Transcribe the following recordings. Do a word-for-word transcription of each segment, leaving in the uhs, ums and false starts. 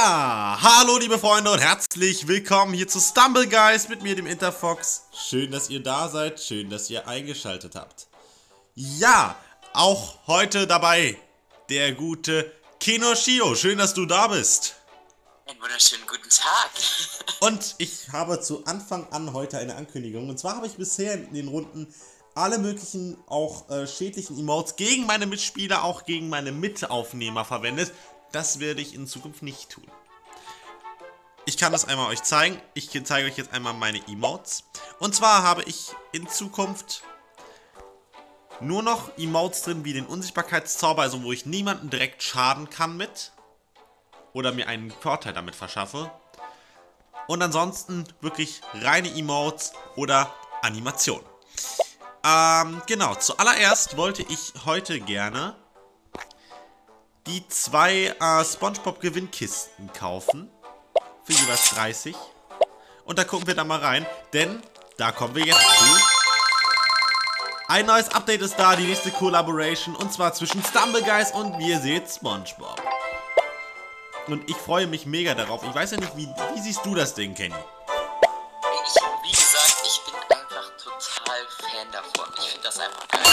Ja, hallo liebe Freunde und herzlich willkommen hier zu Stumble Guys mit mir, dem Interfox. Schön, dass ihr da seid, schön, dass ihr eingeschaltet habt. Ja, auch heute dabei der gute Kenoshio. Schön, dass du da bist. Einen wunderschönen guten Tag. Und ich habe zu Anfang an heute eine Ankündigung. Und zwar habe ich bisher in den Runden alle möglichen, auch äh, schädlichen Emotes gegen meine Mitspieler, auch gegen meine Mitaufnehmer verwendet. Das werde ich in Zukunft nicht tun. Ich kann das einmal euch zeigen. Ich zeige euch jetzt einmal meine Emotes. Und zwar habe ich in Zukunft nur noch Emotes drin wie den Unsichtbarkeitszauber, also wo ich niemanden direkt schaden kann mit. Oder mir einen Vorteil damit verschaffe. Und ansonsten wirklich reine Emotes oder Animationen. Ähm, genau, zuallererst wollte ich heute gerne die zwei äh, SpongeBob-Gewinnkisten kaufen. Für jeweils dreißig. Und da gucken wir da mal rein, denn da kommen wir jetzt zu. Ein neues Update ist da, die nächste Collaboration, und zwar zwischen Stumble Guys und wie ihr seht, SpongeBob. Und ich freue mich mega darauf. Ich weiß ja nicht, wie, wie siehst du das Ding, Kenny? Ich, wie gesagt, ich bin einfach total Fan davon. Ich finde das einfach geil.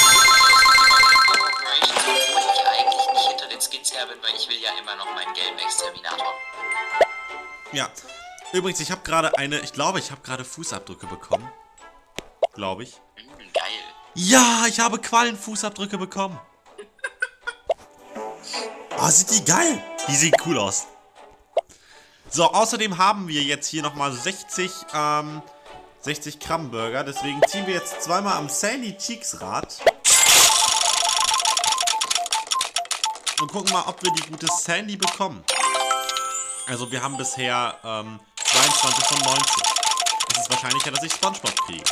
Obwohl ich eigentlich nicht hinter den Skins her bin, weil ich will ja immer noch meinen gelben Exterminator. Ja. Übrigens, ich habe gerade eine, ich glaube, ich habe gerade Fußabdrücke bekommen. Glaube ich. Mm, geil. Ja, ich habe Quallenfußabdrücke bekommen. Ah, oh, sieht die geil. Die sieht cool aus. So, außerdem haben wir jetzt hier nochmal sechzig, ähm, sechzig Gramm Burger. Deswegen ziehen wir jetzt zweimal am Sandy Cheeks Rad. Und gucken mal, ob wir die gute Sandy bekommen. Also wir haben bisher ähm, zweiundzwanzig von neunzig. Es ist wahrscheinlicher, dass ich SpongeBob kriege.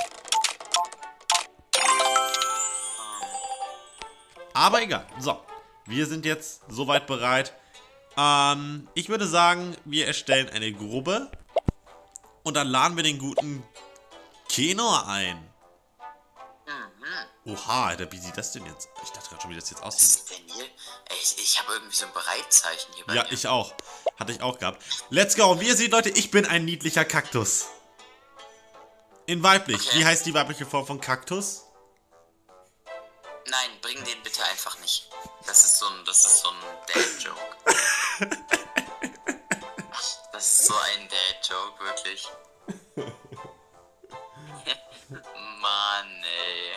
Aber egal. So, wir sind jetzt soweit bereit. Ähm, ich würde sagen, wir erstellen eine Gruppe. Und dann laden wir den guten Keno ein. Oha, Alter, wie sieht das denn jetzt? Ich dachte gerade schon, wie das jetzt Was aussieht. ist denn hier? Ich, ich habe irgendwie so ein Bereitzeichen hier bei Ja, mir. ich auch. Hatte ich auch gehabt. Let's go. Wie ihr seht, Leute, ich bin ein niedlicher Kaktus. In weiblich. Okay. Wie heißt die weibliche Form von Kaktus? Nein, bring den bitte einfach nicht. Das ist so ein, das ist so ein Dad-Joke. Das ist so ein Dad-Joke, wirklich. Mann, ey.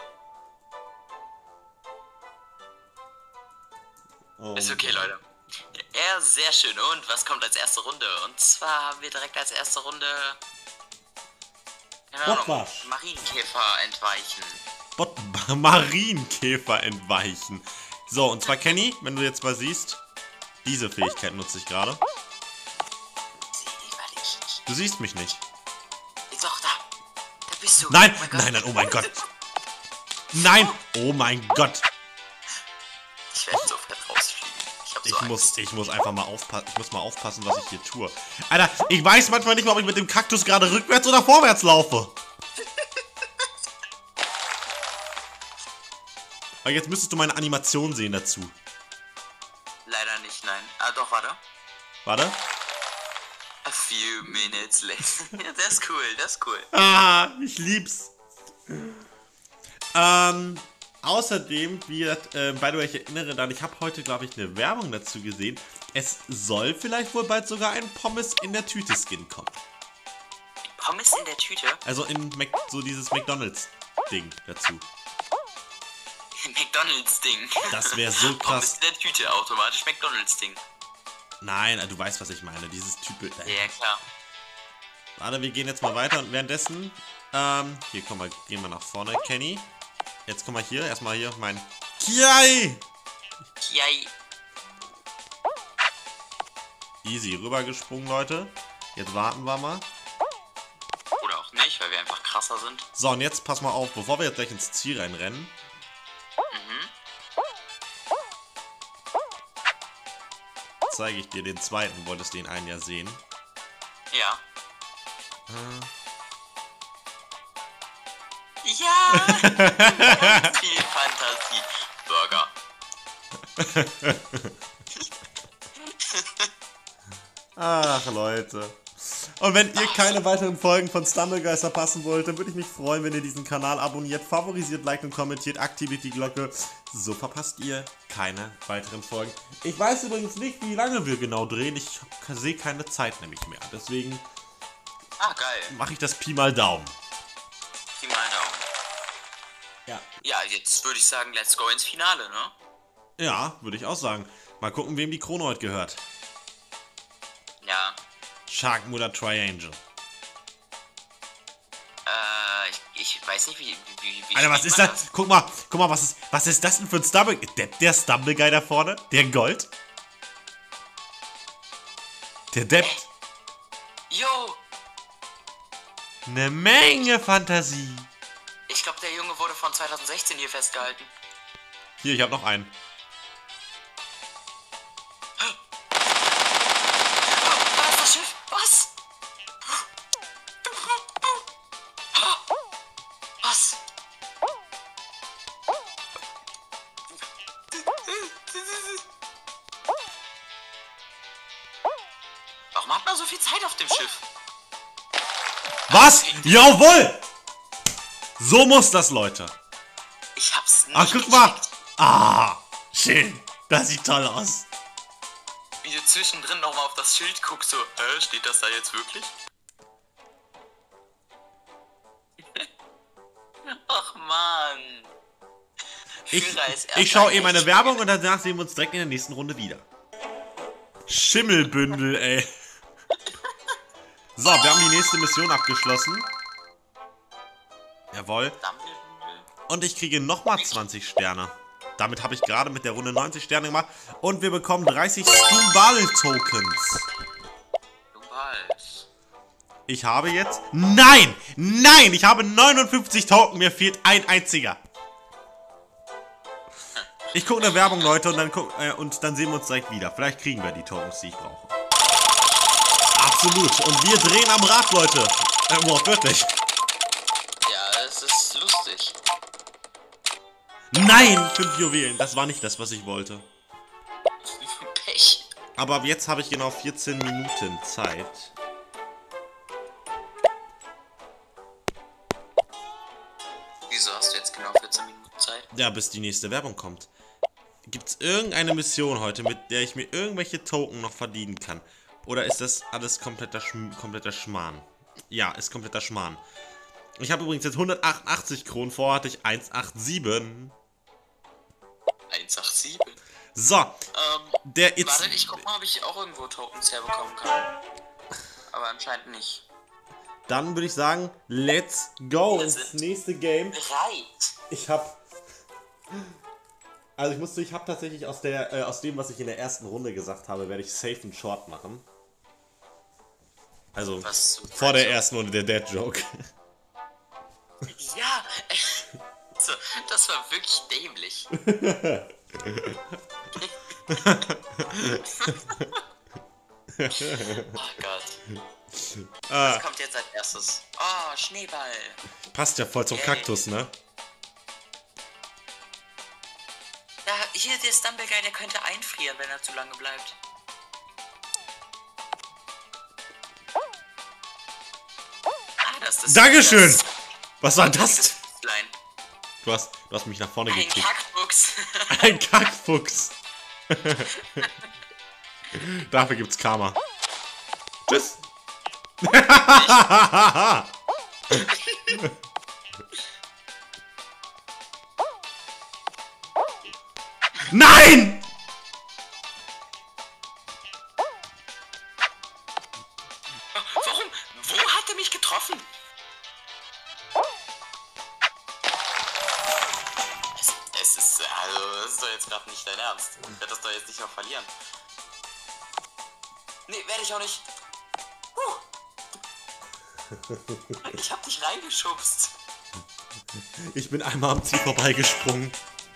Oh. Ist okay, Leute. Ja, sehr schön. Und was kommt als erste Runde? Und zwar haben wir direkt als erste Runde... Keine Ahnung, Bockwasch. Marienkäfer entweichen. Bot Marienkäfer entweichen. So, und zwar Kenny, wenn du jetzt mal siehst, diese Fähigkeit nutze ich gerade. Du siehst mich nicht. Jetzt auch da. Da bist du. Nein, Oh mein Gott. nein, nein, oh mein Gott. Nein, oh mein Gott. Ich werde so fett rausfliegen. Ich hab so Ich Angst. muss, ich muss einfach mal aufpassen, ich muss mal aufpassen, was ich hier tue. Alter, ich weiß manchmal nicht mal, ob ich mit dem Kaktus gerade rückwärts oder vorwärts laufe. Aber jetzt müsstest du meine Animation sehen dazu. Leider nicht, nein. Ah, doch, warte. Warte. A few minutes later. Ja, das ist cool, das ist cool. Ah, ich lieb's. Ähm, außerdem, wie gesagt, äh, by the way, ich erinnere dann, ich habe heute, glaube ich, eine Werbung dazu gesehen. Es soll vielleicht wohl bald sogar ein Pommes in der Tüte Skin kommen. Pommes in der Tüte? Also in Mac so dieses McDonalds-Ding dazu. McDonalds-Ding. Das wäre so Pommes krass. in der Tüte, automatisch McDonalds-Ding. Nein, du weißt, was ich meine. Dieses Typ. Ja, klar. Warte, wir gehen jetzt mal weiter und währenddessen. Ähm, hier, komm mal, gehen wir nach vorne, Kenny. Jetzt komm mal hier, erstmal hier mein Kiai! Yay. Easy, rübergesprungen, Leute. Jetzt warten wir mal. Oder auch nicht, weil wir einfach krasser sind. So, und jetzt pass mal auf, bevor wir jetzt gleich ins Ziel reinrennen. Mhm. Zeige ich dir den zweiten, du wolltest den einen ja sehen. Ja. Äh. Ja! Viel Fantasie. Burger. Ach, Leute. Und wenn ihr keine weiteren Folgen von Stumbleguys verpassen wollt, dann würde ich mich freuen, wenn ihr diesen Kanal abonniert, favorisiert, liked und kommentiert, aktiviert die Glocke. So verpasst ihr keine weiteren Folgen. Ich weiß übrigens nicht, wie lange wir genau drehen. Ich sehe keine Zeit nämlich mehr. Deswegen Ah, geil. mache ich das Pi mal Daumen. Pi mal Daumen. Ja. Ja, jetzt würde ich sagen, let's go ins Finale, ne? Ja, würde ich auch sagen. Mal gucken, wem die Krone heute gehört. Ja. Sharkmutter Triangle. Äh, ich, ich weiß nicht, wie... wie, wie Alter, was ist das? das? Guck mal, guck mal, was ist, was ist das denn für ein Stumble... Der, der Stumbleguy da vorne? Der Gold? Der deppt. Jo! Eine Menge Fantasie. Ich glaube, der Junge wurde von zwanzig sechzehn hier festgehalten. Hier, ich habe noch einen. Da ist das Schiff. Was? Was? Warum hat man so viel Zeit auf dem Schiff? Was? Jawohl! So muss das, Leute. Ich hab's nicht Ach, guck mal. Ah, schön. Das sieht toll aus. Wie du zwischendrin nochmal auf das Schild guckst, so, äh, steht das da jetzt wirklich? Ach, Mann. Ich, Führer ist ich schaue erst eh meine echt Werbung und danach sehen wir uns direkt in der nächsten Runde wieder. Schimmelbündel, ey. So, wir haben die nächste Mission abgeschlossen. Jawohl. Und ich kriege nochmal zwanzig Sterne. Damit habe ich gerade mit der Runde neunzig Sterne gemacht. Und wir bekommen dreißig Stumbal-Tokens. Stumbals. Ich habe jetzt... Nein! Nein! Ich habe neunundfünfzig Token. Mir fehlt ein einziger. Ich gucke eine Werbung, Leute, und dann, guck, äh, und dann sehen wir uns direkt wieder. Vielleicht kriegen wir die Tokens, die ich brauche. Absolut. Und wir drehen am Rad, Leute. Äh, wortwörtlich. Ja, es ist lustig. Nein! Fünf Juwelen. Das war nicht das, was ich wollte. Pech. Aber ab jetzt habe ich genau vierzehn Minuten Zeit. Wieso hast du jetzt genau vierzehn Minuten Zeit? Ja, bis die nächste Werbung kommt. Gibt es irgendeine Mission heute, mit der ich mir irgendwelche Token noch verdienen kann? Oder ist das alles kompletter, Schm kompletter Schmarrn? Ja, ist kompletter Schmarrn. Ich habe übrigens jetzt hundertachtundachtzig Kronen, vorher hatte ich hundertsiebenundachtzig. hundertsiebenundachtzig? So, Ähm, der It's... warte, ich guck mal, ob ich auch irgendwo Tokens herbekommen kann. Aber anscheinend nicht. Dann würde ich sagen, let's go Wir ins sind nächste Game. Bereit. Ich habe... Also ich musste, ich habe tatsächlich aus der, äh, aus dem, was ich in der ersten Runde gesagt habe, werde ich safe and short machen. Also Was, vor der also, ersten Runde der Dead Joke. Ja, so, das war wirklich dämlich. Oh Gott. Ah, Was kommt jetzt als erstes? Oh, Schneeball. passt ja voll zum Yay. Kaktus, ne? Da, hier, der Stumbleguy, der könnte einfrieren, wenn er zu lange bleibt. Ah, das ist Dankeschön! das- Was war das das? Klein. Du hast, du hast mich nach vorne Ein gekriegt. Kackfuchs. Ein Kackfuchs. Dafür gibt's Karma. Tschüss. Nein! Warum? Wo hat er mich getroffen? Es, es ist, also, das ist doch jetzt gerade nicht dein Ernst. Ich werde das doch jetzt nicht noch verlieren. Nee, werde ich auch nicht. Huh. Ich hab dich reingeschubst. Ich bin einmal am Ziel vorbeigesprungen.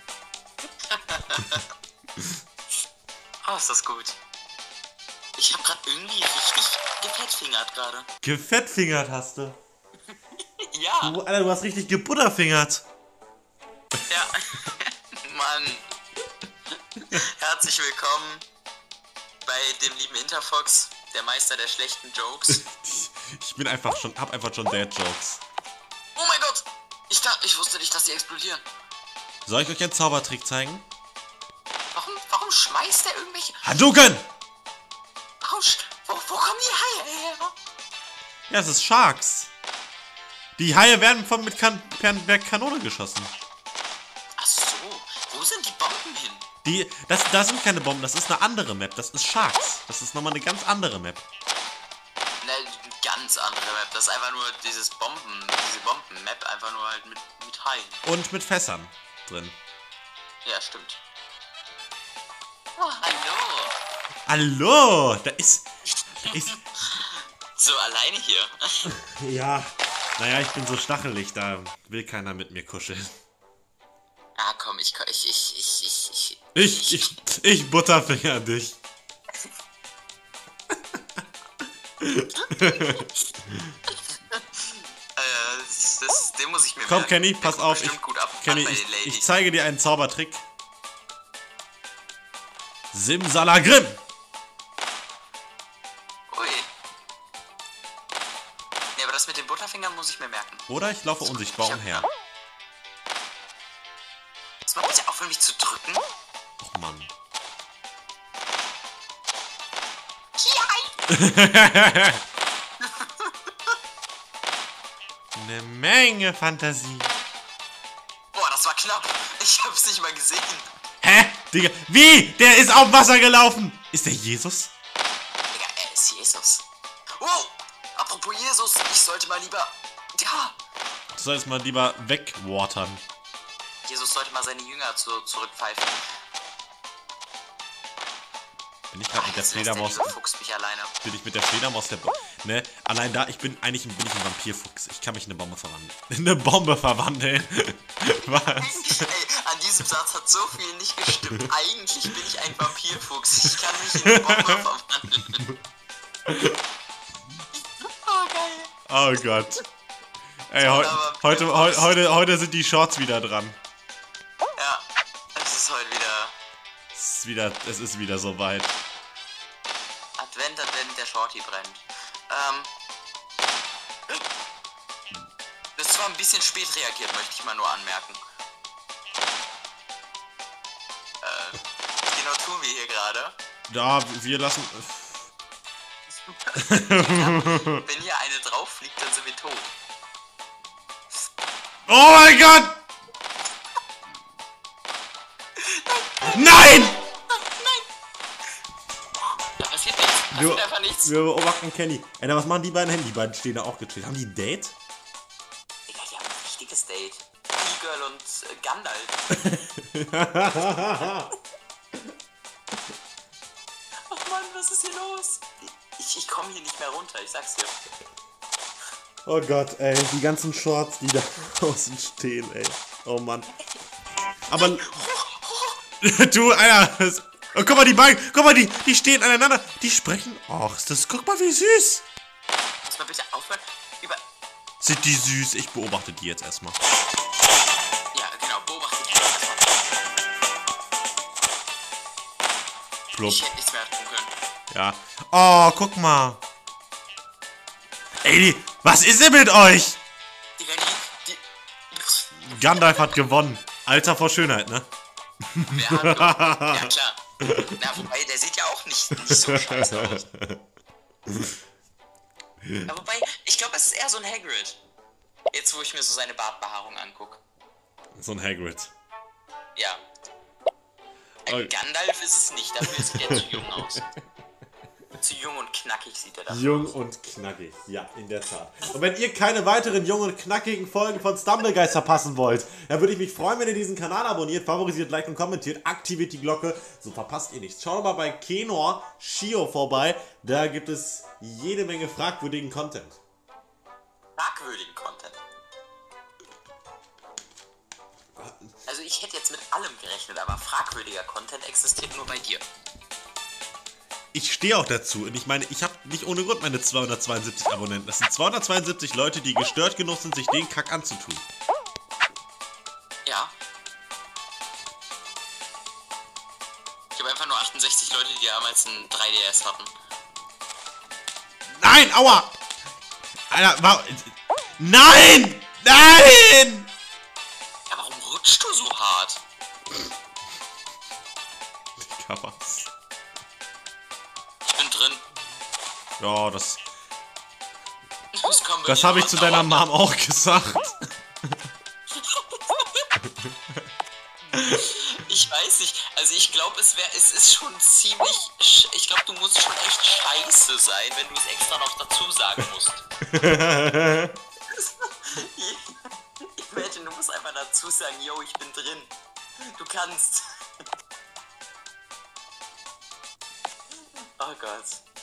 Oh, ist das gut. Ich hab grad irgendwie richtig gefettfingert gerade. Gefettfingert hast du. Ja. Du, Alter, du hast richtig gebutterfingert. Ja. Mann. Herzlich willkommen bei dem lieben Interfox. Der Meister der schlechten Jokes. Ich bin einfach schon, hab einfach schon Dad-Jokes. Oh mein Gott! Ich, da, ich wusste nicht, dass die explodieren. Soll ich euch einen Zaubertrick zeigen? Warum, warum schmeißt er irgendwelche... Hadouken! Warum, sch- wo, wo kommen die Haie her? Ja, es ist Sharks. Die Haie werden von mit kan per, per Kanone geschossen. Ach so, wo sind die Bomben hin? Die, das, das sind keine Bomben, das ist eine andere Map. Das ist Sharks. Das ist nochmal eine ganz andere Map. Ne, ganz andere Map. Das ist einfach nur dieses Bomben, diese Bomben-Map, einfach nur halt mit, mit Haien. Und mit Fässern drin. Ja, stimmt. Oh, hallo. Hallo, da ist, da ist... So alleine hier. Ja, naja, ich bin so stachelig, da will keiner mit mir kuscheln. Ah, komm, ich, ich, ich, ich, ich, Ich, ich, ich Butterfinger dich. äh, das, das, den muss ich mir Komm, merken. Kenny, Der pass kommt auf, bestimmt ich, gut ab, Kenny, an bei ich, den Ladies. ich zeige dir einen Zaubertrick. Simsalagrim! Ui. Ne, aber das mit den Butterfingern muss ich mir merken. Oder ich laufe unsichtbar Ich hab- umher. Das macht bitte auf, mich zu drücken. Och Mann. Hi. Eine Menge Fantasie. Boah, das war knapp. Ich hab's nicht mal gesehen. Hä? Digga, wie? Der ist auf Wasser gelaufen. Ist der Jesus? Digga, er ist Jesus. Wow, apropos Jesus, ich sollte mal lieber... Ja, Du solltest mal lieber wegwatern. Jesus sollte mal seine Jünger zu, zurückpfeifen. Bin ich gerade mit der Jetzt lässt der Fledermaus... liebe Fuchs mich alleine. Bin ich mit der Fledermaus der... Bo ne? Allein da, ich bin... Eigentlich bin ich ein Vampirfuchs. Ich kann mich in eine Bombe verwandeln. In eine Bombe verwandeln? Was? Ey, an diesem Satz hat so viel nicht gestimmt. Eigentlich bin ich ein Vampirfuchs. Ich kann mich in eine Bombe verwandeln. Oh, geil. Oh Gott. Ey, heu heute, heu heute, heute sind die Shorts wieder dran. Ja, es ist heute wieder Es ist wieder, es ist wieder soweit. Advent, Advent, der Shorty brennt. Ähm. Das ist zwar ein bisschen spät reagiert, möchte ich mal nur anmerken. Äh, was genau tun wir hier gerade? Da, wir lassen... Wenn hier eine drauf fliegt, dann sind wir tot. Oh mein Gott! Nein! Da passiert nichts. Wir, Passiert einfach nichts. wir beobachten Kenny. Ey, na, was machen die beiden hin? Die beiden stehen da auch gechillt. Haben die ein Date? Digga, die haben ein richtiges Date. E-Girl und äh, Gandalf. Ach Mann, was ist hier los? Ich, ich komme hier nicht mehr runter, ich sag's dir. Oh Gott, ey, die ganzen Shorts, die da draußen stehen, ey. Oh Mann. Aber... du, Alter. Das, oh, guck mal, die beiden, guck mal, die, die stehen aneinander. Die sprechen. Och, das, guck mal, wie süß. Lass mal bitte aufhören. Über... Sind die süß? Ich beobachte die jetzt erstmal. Ja, genau, beobachte die erstmal. Plupp. Ich hätte nichts mehr tun können. Ja. Oh, guck mal. Ey, die, was ist denn mit euch? Digga, die... die... Gandalf hat gewonnen. Alter vor Schönheit, ne? Wer hat gewonnen? Ja, klar. Na, wobei, der sieht ja auch nicht, nicht so scheiße aus. Ja, wobei, ich glaube, es ist eher so ein Hagrid. Jetzt, wo ich mir so seine Bartbehaarung angucke. So ein Hagrid. Ja. Ein Okay. Gandalf ist es nicht, dafür sieht er zu jung aus. Zu jung und knackig sieht er dafür Jung aus. und knackig, ja, in der Tat. Und wenn ihr keine weiteren jungen und knackigen Folgen von Stumblegeist verpassen wollt, dann würde ich mich freuen, wenn ihr diesen Kanal abonniert, favorisiert, liked und kommentiert, aktiviert die Glocke, so verpasst ihr nichts. Schaut doch mal bei Kenor Shio vorbei, da gibt es jede Menge fragwürdigen Content. Fragwürdigen Content. Also ich hätte jetzt mit allem gerechnet, aber fragwürdiger Content existiert nur bei dir. Ich stehe auch dazu und ich meine, ich habe nicht ohne Grund meine zweihundertzweiundsiebzig Abonnenten. Das sind zweihundertzweiundsiebzig Leute, die gestört genug sind, sich den Kack anzutun. Ja. Ich habe einfach nur achtundsechzig Leute, die damals ein drei D S hatten. Nein, aua! Alter, warum... Nein! Nein! Ja, warum rutschst du so hart? Digga, was? Ich bin drin. Ja, das... Das, Das habe ich zu deiner Mom auch gesagt. Ich weiß nicht, also ich glaube, es wäre, es ist schon ziemlich, ich glaube, du musst schon echt scheiße sein, wenn du es extra noch dazu sagen musst. Imagine, du musst einfach dazu sagen, yo, ich bin drin. Du kannst. Oh Gott.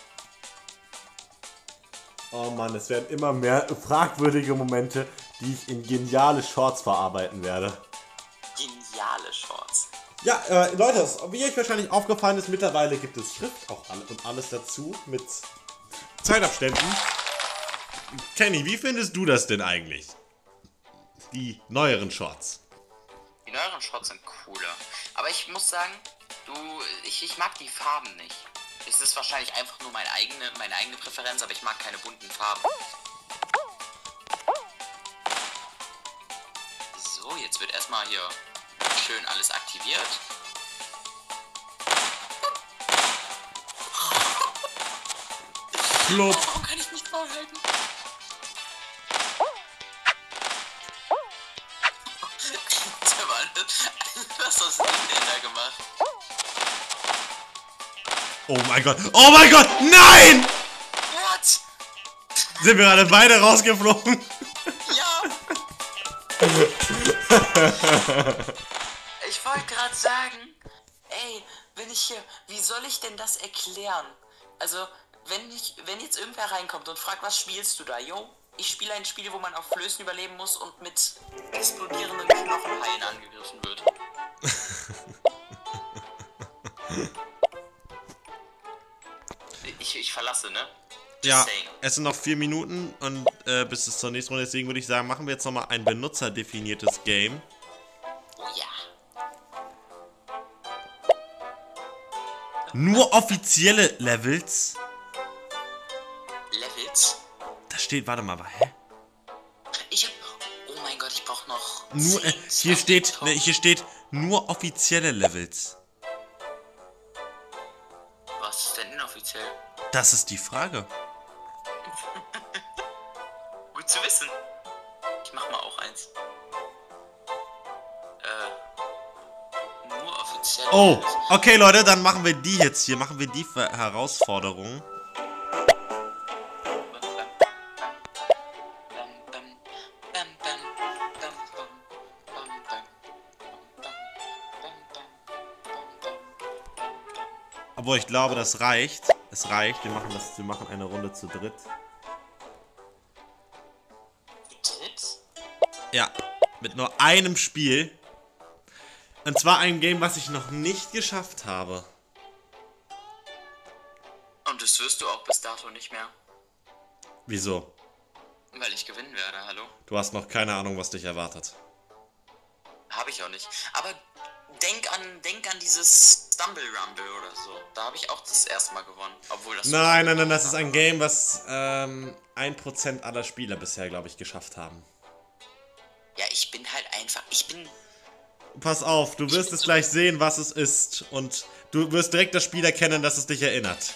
Oh Mann, es werden immer mehr fragwürdige Momente, die ich in geniale Shorts verarbeiten werde. Geniale Shorts. Ja, äh, Leute, wie euch wahrscheinlich aufgefallen ist, mittlerweile gibt es Schrift auch alle und alles dazu mit Zeitabständen. Kenny, wie findest du das denn eigentlich? Die neueren Shorts. Die neueren Shorts sind cooler. Aber ich muss sagen, du, ich, ich mag die Farben nicht. Es ist wahrscheinlich einfach nur meine eigene, meine eigene Präferenz, aber ich mag keine bunten Farben. So, jetzt wird erstmal hier schön alles aktiviert. Flop. Warum kann ich nicht vorhalten? Was hast du denn da gemacht? Oh mein Gott. Oh mein Gott. Nein! What? Sind wir gerade beide rausgeflogen? Ja. Ich wollte gerade sagen, ey, wenn ich hier, wie soll ich denn das erklären? Also, wenn ich, wenn jetzt irgendwer reinkommt und fragt, was spielst du da? Yo, ich spiele ein Spiel, wo man auf Flößen überleben muss und mit explodierenden Knochenhaien angegriffen wird. ich, ich verlasse, ne? Just Ja, saying. es sind noch vier Minuten und äh, bis es zur nächsten Runde. Deswegen würde ich sagen, machen wir jetzt nochmal ein benutzerdefiniertes Game. Oh ja. Nur offizielle Levels. Levels? Da steht, warte mal, hä? Ich hab, oh mein Gott, ich brauch noch Nur, äh, zehn, hier steht, zwanzig ne, hier steht nur offizielle Levels. Was ist denn inoffiziell? Das ist die Frage. Gut zu wissen. Ich mach mal auch eins. Äh, nur offiziell. Oh, okay Leute, dann machen wir die jetzt hier. Machen wir die Ver- Herausforderung. Obwohl, ich glaube, das reicht. Es reicht. Wir machen das. Wir machen eine Runde zu dritt. Dritt? Ja, mit nur einem Spiel. Und zwar ein Game, was ich noch nicht geschafft habe. Und das wirst du auch bis dato nicht mehr. Wieso? Weil ich gewinnen werde, hallo? Du hast noch keine Ahnung, was dich erwartet. Habe ich auch nicht. Aber denk an, denk an dieses Stumble Rumble oder so. Da habe ich auch das erste Mal gewonnen. Obwohl das Nein, nein, nein, das ist ein Game, was ähm, ein Prozent aller Spieler bisher, glaube ich, geschafft haben. Ja, ich bin halt einfach, ich bin... Pass auf, du wirst es gleich sehen, was es ist. Und du wirst direkt das Spiel erkennen, dass es dich erinnert.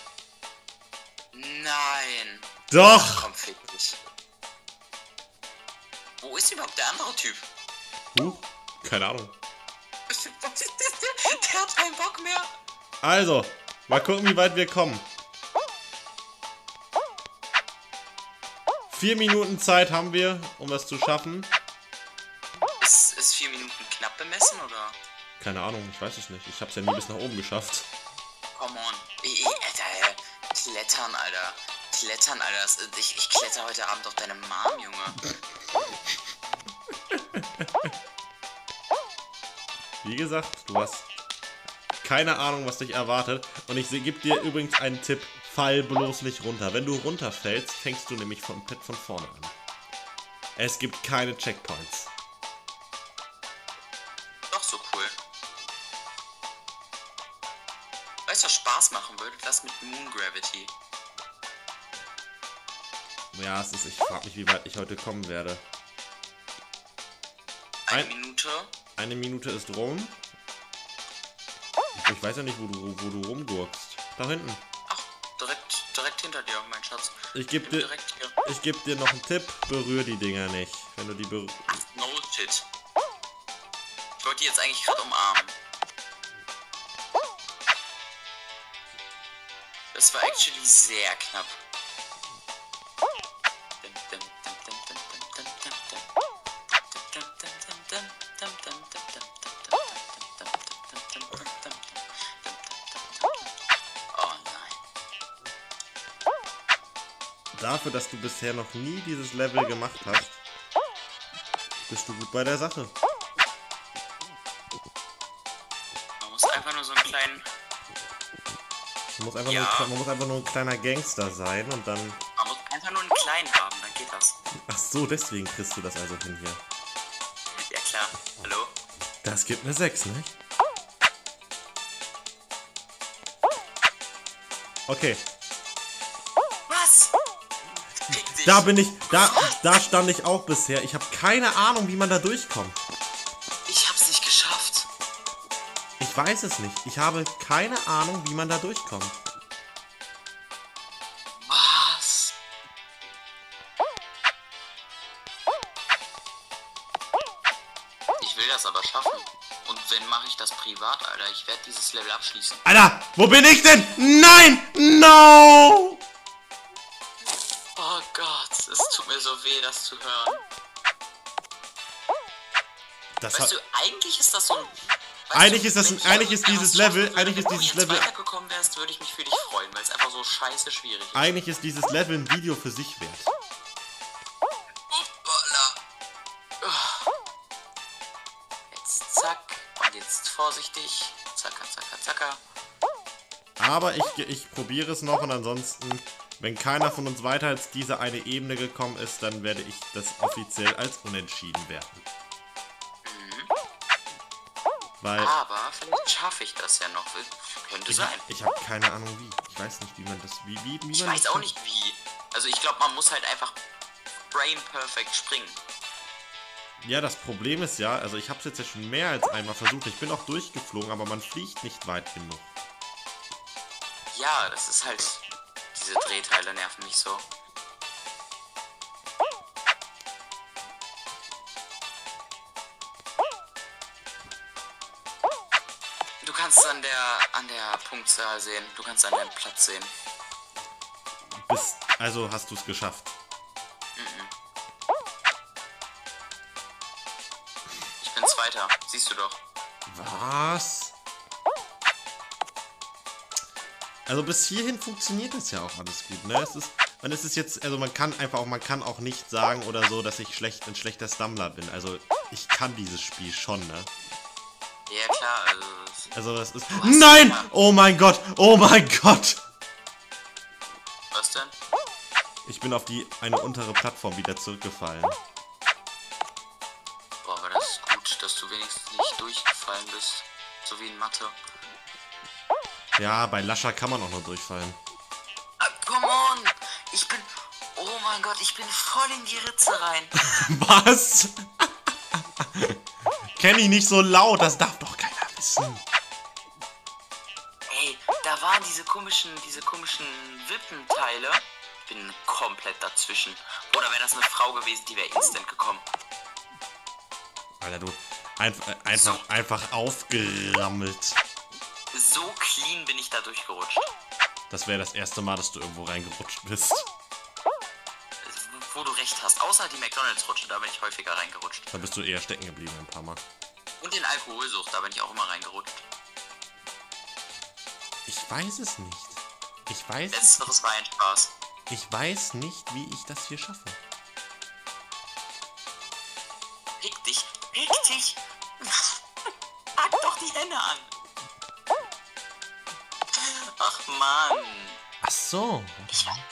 Nein. Doch! Komm, fick dich. Wo ist überhaupt der andere Typ? Huh? Keine Ahnung. Der hat keinen Bock mehr. Also, mal gucken, wie weit wir kommen. Vier Minuten Zeit haben wir, um das zu schaffen. Ist, ist vier Minuten knapp bemessen, oder? Keine Ahnung, ich weiß es nicht. Ich hab's ja nie bis nach oben geschafft. Come on. Ich, ich, Alter, klettern, Alter. Klettern, Alter. Das, ich, ich kletter heute Abend auf deine Mom, Junge. Wie gesagt, du hast keine Ahnung, was dich erwartet. Und ich gebe dir übrigens einen Tipp. Fall bloß nicht runter. Wenn du runterfällst, fängst du nämlich von, von vorne an. Es gibt keine Checkpoints. Doch so cool. Weißt du, was Spaß machen würde? Das mit Moon Gravity. Ja, es ist, ich frage mich, wie weit ich heute kommen werde. Eine Ein, Minute. Eine Minute ist rum. Ich weiß ja nicht, wo du, wo du rumgurkst. Da hinten. Ach, direkt, direkt hinter dir, mein Schatz. Ich gebe dir, Direkt hier. ich geb dir noch einen Tipp. Berühr die Dinger nicht. Wenn du die berührst. No shit. Ich wollte die jetzt eigentlich gerade umarmen. Das war actually sehr knapp. Oh nein. Dafür, dass du bisher noch nie dieses Level gemacht hast, bist du gut bei der Sache. Man muss einfach nur so einen kleinen... Man muss einfach, Ja. nur, man muss einfach nur ein kleiner Gangster sein und dann... Man muss einfach nur einen kleinen haben, dann geht das. Ach so, deswegen kriegst du das also hin hier. Ja klar. Hallo? Das gibt eine sechs, ne? Okay, Was? Fick dich. da bin ich, da, da stand ich auch bisher. Ich habe keine Ahnung, wie man da durchkommt. Ich hab's nicht geschafft. Ich weiß es nicht. Ich habe keine Ahnung, wie man da durchkommt. Was? Ich will das aber schaffen. Und wenn, mache ich das privat, Alter. Ich werde dieses Level abschließen. Alter, wo bin ich denn? Nein! No! Oh Gott, es tut mir so weh, das zu hören. Das Weißt hat, du, eigentlich ist das so ein... Weißt Eigentlich du, ist das wenn ein- ich eigentlich ist irgendwas dieses schaffen Level- würde, eigentlich ist wenn dieses du jetzt Level- weitergekommen wärst, würde ich mich für dich freuen, weil es einfach so scheiße schwierig ist. eigentlich ist dieses Level ein Video für sich wert. Hoppala. Oh. Jetzt zack. Und jetzt vorsichtig. Zacka, zacka, zacka. Aber ich, ich probiere es noch und ansonsten, wenn keiner von uns weiter als diese eine Ebene gekommen ist, dann werde ich das offiziell als unentschieden werten. Weil Aber vielleicht schaffe ich das ja noch. Könnte ich, sein. ich habe keine Ahnung wie. Ich weiß nicht, wie man das, wie, wie, wie Ich man weiß das auch nicht wie. Also ich glaube, man muss halt einfach brain perfect springen. Ja, das Problem ist ja, also ich habe es jetzt ja schon mehr als einmal versucht. Ich bin auch durchgeflogen, aber man fliegt nicht weit genug. Ja, das ist halt... Diese Drehteile nerven mich so. Du kannst an der an der Punktzahl sehen. Du kannst an deinem Platz sehen. Bis, also hast du es geschafft. Ich bin Zweiter. Siehst du doch. Was? Also bis hierhin funktioniert das ja auch alles gut, ne? Es ist, man ist es jetzt, also man kann einfach auch, man kann auch nicht sagen oder so, dass ich schlecht, ein schlechter Stumbler bin. Also ich kann dieses Spiel schon, ne? Ja klar, also... Also das ist... hast Nein! ja- Oh mein Gott! Oh mein Gott! Was denn? Ich bin auf die eine untere Plattform wieder zurückgefallen. Boah, aber das ist gut, dass du wenigstens nicht durchgefallen bist. So wie in Mathe. Ja, bei Lascher kann man auch noch durchfallen. Ah, come on! Ich bin... Oh mein Gott, ich bin voll in die Ritze rein. Was? Kenn ich nicht so laut, das darf doch keiner wissen. Ey, da waren diese komischen, diese komischen Wippenteile. Ich bin komplett dazwischen. Oder wäre das eine Frau gewesen, die wäre instant gekommen. Alter, du, einfach, äh, einfach, So. einfach aufgerammelt. So clean bin ich da durchgerutscht. Das wäre das erste Mal, dass du irgendwo reingerutscht bist. Wo du recht hast. Außer die McDonalds-Rutsche, da bin ich häufiger reingerutscht. Da bist du eher stecken geblieben ein paar Mal. Und in Alkoholsucht, da bin ich auch immer reingerutscht. Ich weiß es nicht. Ich weiß es, Letzteres war ein Spaß. ich weiß nicht, wie ich das hier schaffe. Reg dich, reg dich. Pack doch die Hände an. Ach Mann. Ach so. Ich war...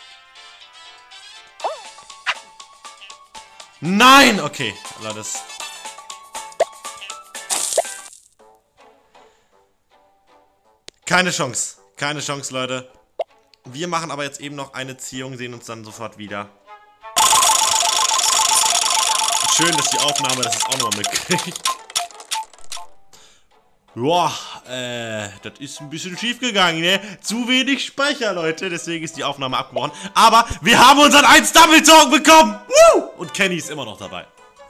Nein! Okay, aber das... Keine Chance. Keine Chance, Leute. Wir machen aber jetzt eben noch eine Ziehung, sehen uns dann sofort wieder. schön, dass die Aufnahme das auch nochmal mitkriegt. Boah, äh, das ist ein bisschen schief gegangen, ne? Zu wenig Speicher, Leute. Deswegen ist die Aufnahme abgebrochen. Aber wir haben unseren eins Double Talk bekommen. Woo! Und Kenny ist immer noch dabei.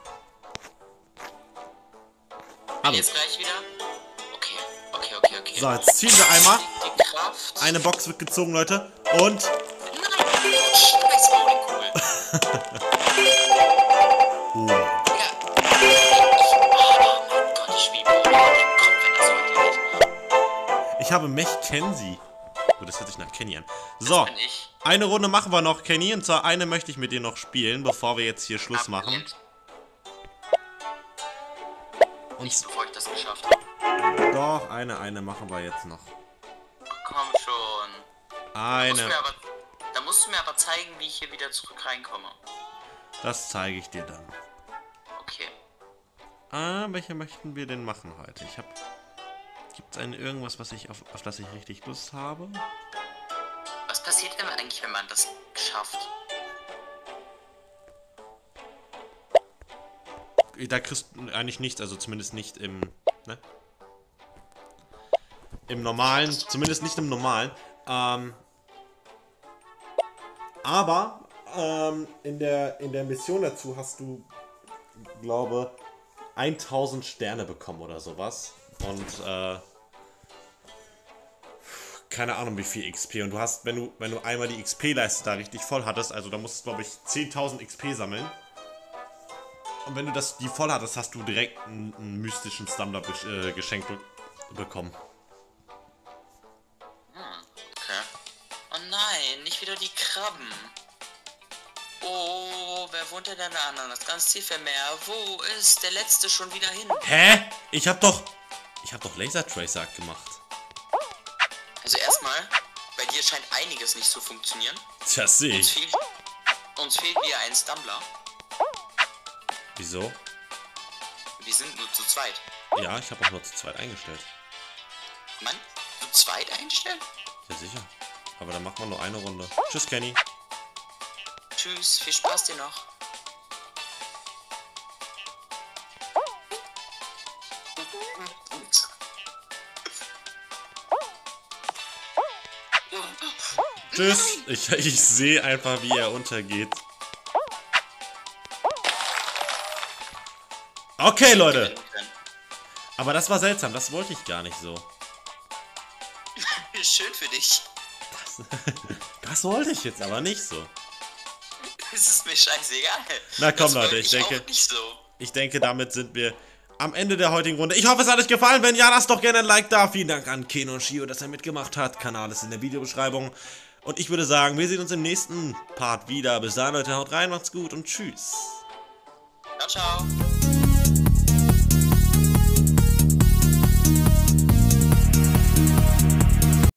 Hallo. Jetzt gleich wieder. Okay, okay, okay, okay. So, jetzt ziehen wir einmal. Die Kraft. Eine Box wird gezogen, Leute. Und... Nein! Scheiß Bowlingkugel. Oh. Ja. Ich, oh mein Gott, ich spiele Bowling. Komm, wenn das so weitergeht. Ich habe Mech Kenzie. Oh, das hört sich nach Kenny an. So, bin ich. eine Runde machen wir noch, Kenny. Und zwar eine möchte ich mit dir noch spielen, bevor wir jetzt hier Schluss machen. Und Nicht bevor ich das geschafft habe. doch, eine, eine machen wir jetzt noch. Komm schon. Da musst, du Eine. mir aber, da musst du mir aber zeigen, wie ich hier wieder zurück reinkomme. Das zeige ich dir dann. Okay. Ah, welche möchten wir denn machen heute? Ich habe... Gibt es irgendwas, was ich auf, auf das ich richtig Lust habe? Was passiert denn eigentlich, wenn man das schafft? Da kriegst du eigentlich nichts, also zumindest nicht im... Ne? Im normalen, zumindest nicht im normalen. Ähm, aber ähm, in, der, in der Mission dazu hast du, glaube tausend Sterne bekommen oder sowas. Und äh, keine Ahnung wie viel X P. Und du hast, wenn du, wenn du einmal die X P-Leiste da richtig voll hattest, also da musst du, glaube ich, zehntausend X P sammeln. Und wenn du das die voll hattest, hast du direkt einen, einen mystischen Stumbler äh, geschenkt be bekommen. Hm, okay. Oh nein, nicht wieder die Krabben. Oh, wer wohnt denn da an? Das ganz tiefe Meer. Wo ist der letzte schon wieder hin? Hä? Ich hab doch... Ich hab doch Laser Tracer gemacht. Also erstmal, bei dir scheint einiges nicht zu funktionieren. Tja, sehe Uns ich. fehlt, uns fehlt wieder ein Stumbler. Wieso? Wir sind nur zu zweit. Ja, ich habe auch nur zu zweit eingestellt. Mann, zu zweit einstellen? Ja, sicher. Aber dann machen wir nur eine Runde. Tschüss, Kenny. Tschüss, viel Spaß dir noch. Tschüss. Ich, ich sehe einfach, wie er untergeht. Okay, Leute. Aber das war seltsam. Das wollte ich gar nicht so. Schön für dich. Das, das wollte ich jetzt aber nicht so. Es ist mir scheißegal. Na komm, Das Leute, wollte ich denke, auch nicht so. ich denke, damit sind wir am Ende der heutigen Runde. Ich hoffe, es hat euch gefallen. Wenn ja, lasst doch gerne ein Like da. Vielen Dank an Keno und Shio, dass er mitgemacht hat. Kanal ist in der Videobeschreibung. Und ich würde sagen, wir sehen uns im nächsten Part wieder. Bis dahin, Leute, haut rein, macht's gut und tschüss. Ciao, ciao.